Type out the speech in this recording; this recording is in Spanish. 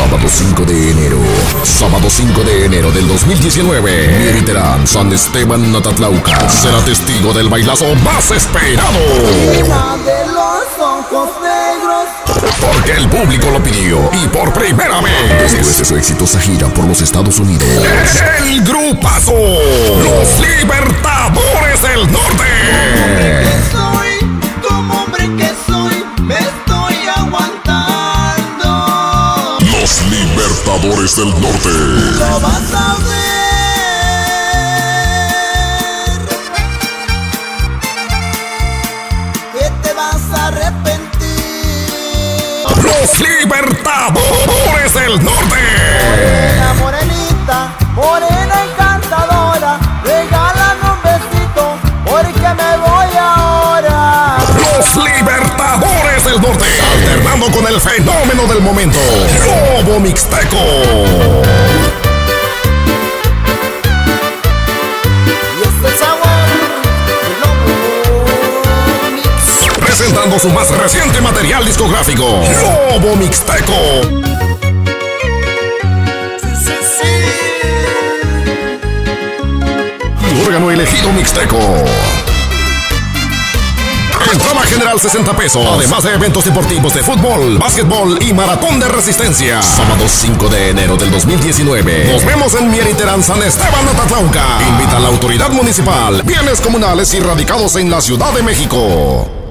Sábado 5 de enero. Sábado 5 de enero del 2019. Mieriterán, San Esteban, Natatlauca. Será testigo del bailazo más esperado. Una de los ojos negros. Porque el público lo pidió. Y por primera vez. Después de su exitosa gira por los Estados Unidos. El grupazo. Los Libertadores del Norte. Como hombre que soy, me estoy aguantando. Los Libertadores del Norte. Lo vas a ver. Que te vas a arrepentir. Los Libertadores del Norte. Morena, morenita, morena encantadora, regálame un besito porque me voy ahora. Los Libertadores del Norte. Alternando con el fenómeno del momento. Lobo Mixteco. Y este sabor, el Lobo Mix. Presentando su más reciente material discográfico. Lobo Mixteco. Órgano elegido Mixteco. Entrada general 60 pesos. Además de eventos deportivos de fútbol, básquetbol y maratón de resistencia. Sábado 5 de enero del 2019. Nos vemos en Mieriterán, San Esteban, Natatlauca. Invita a la autoridad municipal, bienes comunales y radicados en la Ciudad de México.